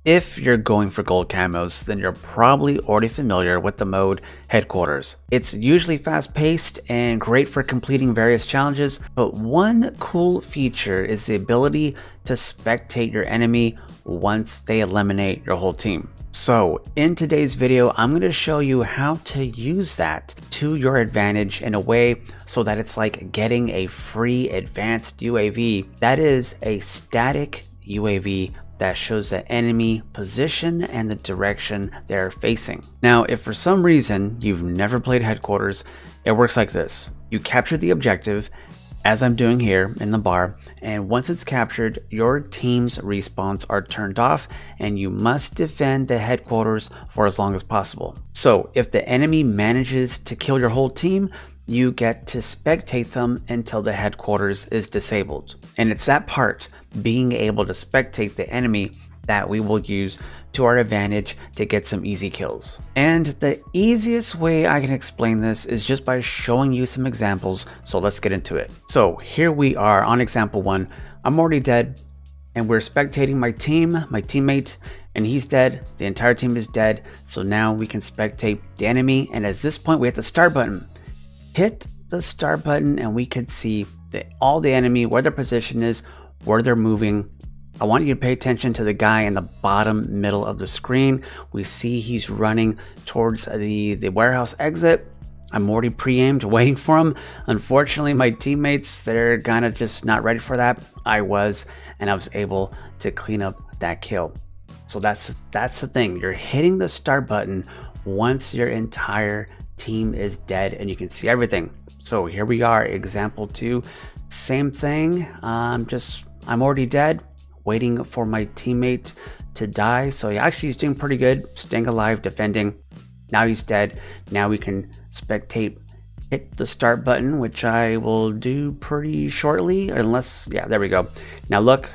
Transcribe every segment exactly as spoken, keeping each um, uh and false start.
If you're going for gold camos, then you're probably already familiar with the mode Headquarters. It's usually fast-paced and great for completing various challenges, but one cool feature is the ability to spectate your enemy once they eliminate your whole team. So in today's video, I'm going to show you how to use that to your advantage in a way so that it's like getting a free advanced U A V that is a static U A V that shows the enemy position and the direction they're facing. Now, if for some reason you've never played Headquarters, it works like this. You capture the objective, as I'm doing here in the bar, and once it's captured, your team's respawns are turned off and you must defend the headquarters for as long as possible. So if the enemy manages to kill your whole team, you get to spectate them until the headquarters is disabled. And it's that part, being able to spectate the enemy, that we will use to our advantage to get some easy kills. And the easiest way I can explain this is just by showing you some examples, so let's get into it. So here we are on example one. I'm already dead and we're spectating my team, my teammate, and he's dead. The entire team is dead. So now we can spectate the enemy, and at this point we hit the start button. Hit the start button and we can see the, all the enemy, where their position is, where they're moving. I want you to pay attention to the guy in the bottom middle of the screen. We see he's running towards the, the warehouse exit. I'm already pre-aimed waiting for him. Unfortunately, my teammates, they're kind of just not ready for that. I was, and I was able to clean up that kill. So that's, that's the thing. You're hitting the start button once your entire team is dead and you can see everything. So here we are, example two. Same thing. Um, just, I'm already dead, waiting for my teammate to die. So he actually is doing pretty good, staying alive, defending. Now he's dead. Now we can spectate, hit the start button, which I will do pretty shortly, unless, yeah, there we go. Now look,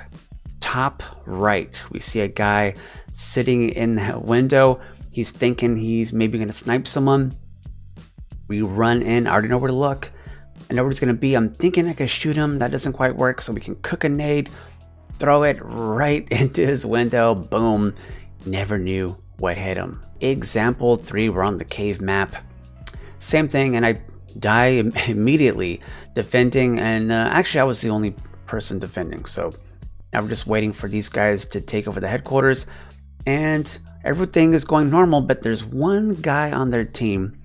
top right, we see a guy sitting in that window. He's thinking he's maybe gonna snipe someone. We run in, I already know where to look. I know where it's gonna be. I'm thinking I can shoot him. That doesn't quite work, so we can cook a nade, throw it right into his window. Boom. Never knew what hit him. Example three, we're on the cave map. Same thing, and I die immediately defending, and uh, actually I was the only person defending. So now we're just waiting for these guys to take over the headquarters, and everything is going normal, but there's one guy on their team,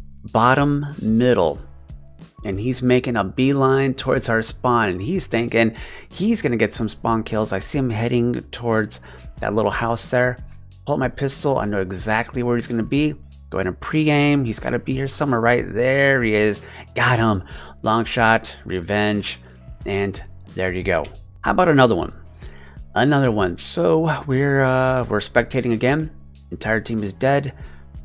bottom middle, and he's making a beeline towards our spawn, and he's thinking he's gonna get some spawn kills. I see him heading towards that little house there. Pull out my pistol. I know exactly where he's gonna be. Go ahead and pre-aim. He's gotta be here somewhere. Right there he is. Got him. Long shot, revenge, and there you go. How about another one? Another one. So we're uh, we're spectating again. Entire team is dead,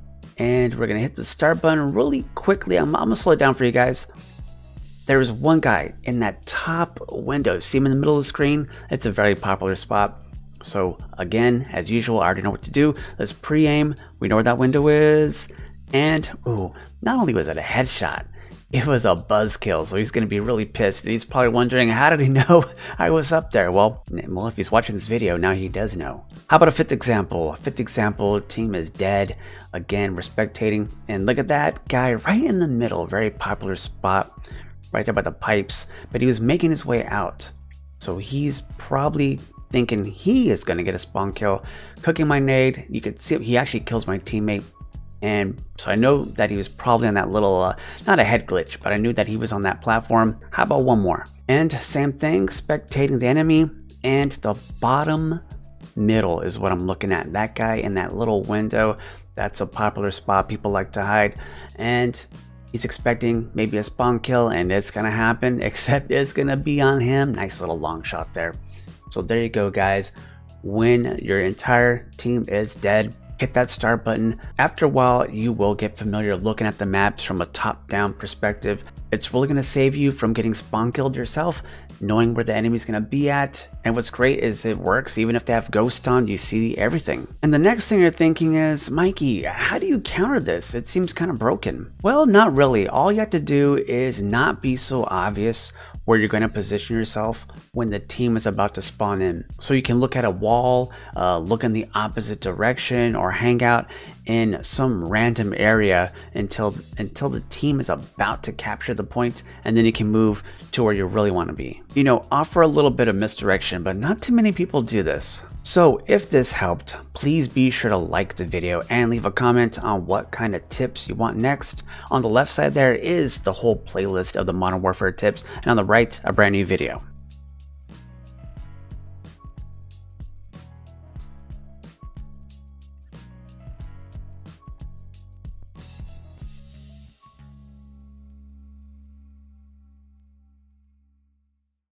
and we're gonna hit the start button really quickly. I'm, I'm gonna slow it down for you guys. There's one guy in that top window. See him in the middle of the screen? It's a very popular spot. So again, as usual, I already know what to do. Let's pre-aim. We know where that window is. And, ooh, not only was it a headshot, it was a buzzkill. So he's going to be really pissed. He's probably wondering, how did he know I was up there? Well, well, if he's watching this video, now he does know. How about a fifth example? A fifth example, team is dead. Again, we're spectating. And look at that guy right in the middle. Very popular spot. Right there by the pipes, but he was making his way out. So he's probably thinking he is going to get a spawn kill. Cooking my nade, you could see he actually kills my teammate. And so I know that he was probably on that little, uh, not a head glitch, but I knew that he was on that platform. How about one more? And same thing, spectating the enemy, and the bottom middle is what I'm looking at. That guy in that little window, that's a popular spot people like to hide. And he's expecting maybe a spawn kill, and it's gonna happen, except it's gonna be on him. Nice little long shot there. So there you go, guys. When your entire team is dead, hit that start button. After a while, you will get familiar looking at the maps from a top-down perspective. It's really gonna save you from getting spawn killed yourself, knowing where the enemy's gonna be at. And what's great is it works even if they have ghost on, you see everything. And the next thing you're thinking is, Mikey, how do you counter this? It seems kind of broken. Well, not really. All you have to do is not be so obvious where you're going to position yourself when the team is about to spawn in. So you can look at a wall, uh, look in the opposite direction, or hang out in some random area until until the team is about to capture the point, and then you can move to where you really want to be. You know, offer a little bit of misdirection, but not too many people do this. So if this helped, please be sure to like the video and leave a comment on what kind of tips you want next. On the left side there is the whole playlist of the Modern Warfare tips, and on the right, a brand new video.